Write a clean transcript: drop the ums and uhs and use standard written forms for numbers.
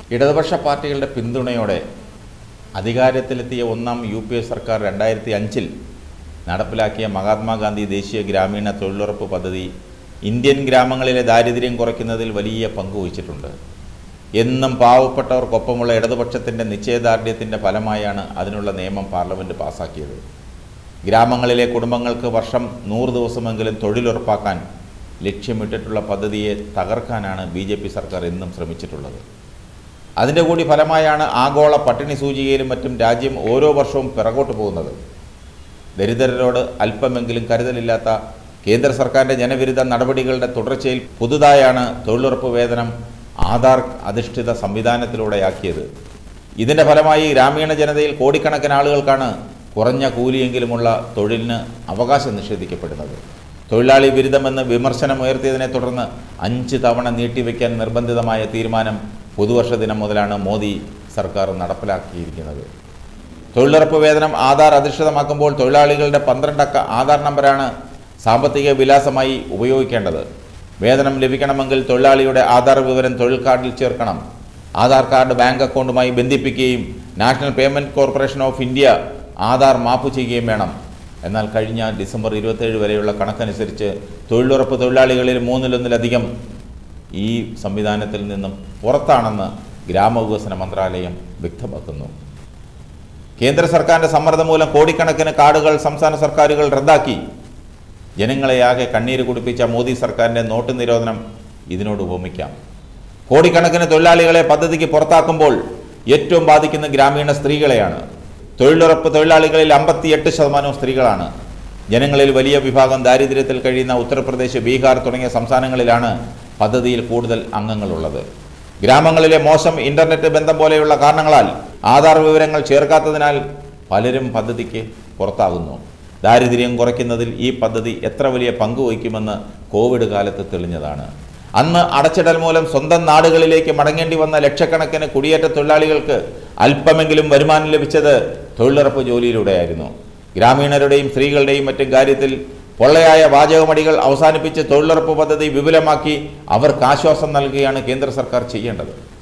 ഇടതുപക്ഷ പാർട്ടികളുടെ പിന്തുണയോടെ അധികാരത്തിലെത്തിയ ഒന്നാം UPA സർക്കാർ 2005-ൽ നടപ്പിലാക്കിയ മഹാത്മാഗാന്ധി ദേശീയ ഗ്രാമീണ തൊഴിലുറപ്പ് പദ്ധതി ഇന്ത്യൻ ഗ്രാമങ്ങളിലെ ദാരിദ്ര്യം കുറയ്ക്കുന്നതിൽ വലിയ പങ്കുവഹിച്ചിട്ടുണ്ട്. എന്നും പാവപ്പെട്ടവർക്കൊപ്പമുള്ള ഇടതുപക്ഷത്തിൻ്റെ നിശ്ചയദാർഢ്യത്തിൻ്റെ ഫലമായാണ് അതിനുള്ള നിയമം പാർലമെൻറ്റ് പാസാക്കിയത്. ഗ്രാമങ്ങളിലെ കുടുംബങ്ങൾക്ക് വർഷം 100 ദിവസമെങ്കിലും തൊഴിലുറപ്പാക്കാൻ ലക്ഷ്യമിട്ടിട്ടുള്ള പദ്ധതിയെ തകർക്കാനാണ് BJP സർക്കാർ എന്നും ശ്രമിച്ചിട്ടുള്ളത്. അതിൻ്റെ കൂടി ഫലമായാണ് ആഗോള പട്ടിണി സൂചികയിലും മറ്റും രാജ്യം ഓരോ വർഷവും പിറകോട്ട് പോകുന്നത്. ദരിദ്രരോട് അല്പമെങ്കിലും കരുതലില്ലാത്ത കേന്ദ്ര സർക്കാരിൻ്റെ ജനവിരുദ്ധ നടപടികളുടെ തുടർച്ചയിൽ പുതുതായാണ് തൊഴിലുറപ്പ് വേതനം ആധാർ അധിഷ്ഠിത സംവിധാനത്തിലൂടെയാക്കിയത്. ഇതിൻ്റെ ഫലമായി ഗ്രാമീണ ജനതയിൽ കോടിക്കണക്കിന് ആളുകൾക്കാണ് കുറഞ്ഞ കൂലിയെങ്കിലുമുള്ള തൊഴിലിന് അവകാശം നിഷേധിക്കപ്പെടുന്നത്. തൊഴിലാളി വിരുദ്ധമെന്ന് വിമർശനമുയർത്തിയതിനെ തുടർന്ന് 5 തവണ നീട്ടിവെക്കാൻ നിർബന്ധിതമായ തീരുമാനം പുതുവർഷ ദിനം മുതലാണ് മോദി സർക്കാർ നടപ്പിലാക്കിയിരിക്കുന്നത്. തൊഴിലുറപ്പ് വേതനം ആധാർ അധിഷ്ഠിതമാക്കുമ്പോൾ തൊഴിലാളികളുടെ 12 അക്ക ആധാർ നമ്പറാണ് സാമ്പത്തിക വിലാസമായി ഉപയോഗിക്കേണ്ടത്. വേതനം ലഭിക്കണമെങ്കിൽ തൊഴിലാളിയുടെ ആധാർ വിവരം തൊഴിൽ കാർഡിൽ ചേർക്കണം. ആധാർ കാർഡ് ബാങ്ക് അക്കൗണ്ടുമായി ബന്ധിപ്പിക്കുകയും national payment corporation of India Aadhaar map ചെയ്യുകയും വേണം. എന്നാൽ കഴിഞ്ഞ ഡിസംബർ 27 വരെയുള്ള കണക്കനുസരിച്ച് തൊഴിലുറപ്പ് തൊഴിലാളികളിൽ 1/3 ഈ സംവിധാനത്തിൽ നിന്നും പുറത്താണെന്ന് ഗ്രാമവികസന മന്ത്രാലയം വ്യക്തമാക്കുന്നു. കേന്ദ്ര സർക്കാരിൻ്റെ സമ്മർദ്ദം മൂലം കോടിക്കണക്കിന് കാർഡുകൾ സംസ്ഥാന സർക്കാരുകൾ റദ്ദാക്കി ജനങ്ങളെയാകെ കണ്ണീര് കുടിപ്പിച്ച മോദി സർക്കാരിൻ്റെ നോട്ട് നിരോധനം ഇതിനോട് ഉപമിക്കാം. കോടിക്കണക്കിന് തൊഴിലാളികളെ പദ്ധതിക്ക് പുറത്താക്കുമ്പോൾ ഏറ്റവും ബാധിക്കുന്ന ഗ്രാമീണ സ്ത്രീകളെയാണ്. തൊഴിലുറപ്പ് തൊഴിലാളികളിൽ 58% സ്ത്രീകളാണ്. ജനങ്ങളിൽ വലിയ വിഭാഗം ദാരിദ്ര്യത്തിൽ കഴിയുന്ന ഉത്തർപ്രദേശ്, ബീഹാർ തുടങ്ങിയ സംസ്ഥാനങ്ങളിലാണ് പദ്ധതിയിൽ കൂടുതൽ അംഗങ്ങളുള്ളത്. ഗ്രാമങ്ങളിലെ മോശം ഇൻ്റർനെറ്റ് ബന്ധം പോലെയുള്ള കാരണങ്ങളാൽ ആധാർ വിവരങ്ങൾ ചേർക്കാത്തതിനാൽ പലരും പദ്ധതിക്ക് പുറത്താകുന്നു. ദാരിദ്ര്യം കുറയ്ക്കുന്നതിൽ ഈ പദ്ധതി എത്ര വലിയ പങ്ക് വഹിക്കുമെന്ന് കോവിഡ് കാലത്ത് തെളിഞ്ഞതാണ്. അന്ന് അടച്ചിടൽ മൂലം സ്വന്തം നാടുകളിലേക്ക് മടങ്ങേണ്ടി വന്ന ലക്ഷക്കണക്കിന് കുടിയേറ്റ തൊഴിലാളികൾക്ക് അല്പമെങ്കിലും വരുമാനം ലഭിച്ചത് തൊഴിലുറപ്പ് ജോലിയിലൂടെയായിരുന്നു. ഗ്രാമീണരുടെയും സ്ത്രീകളുടെയും മറ്റും കാര്യത്തിൽ പൊള്ളയായ വാചകമടികൾ അവസാനിപ്പിച്ച് തൊഴിലുറപ്പ് പദ്ധതി വിപുലമാക്കി അവർക്ക് ആശ്വാസം നൽകുകയാണ് കേന്ദ്ര സർക്കാർ ചെയ്യേണ്ടത്.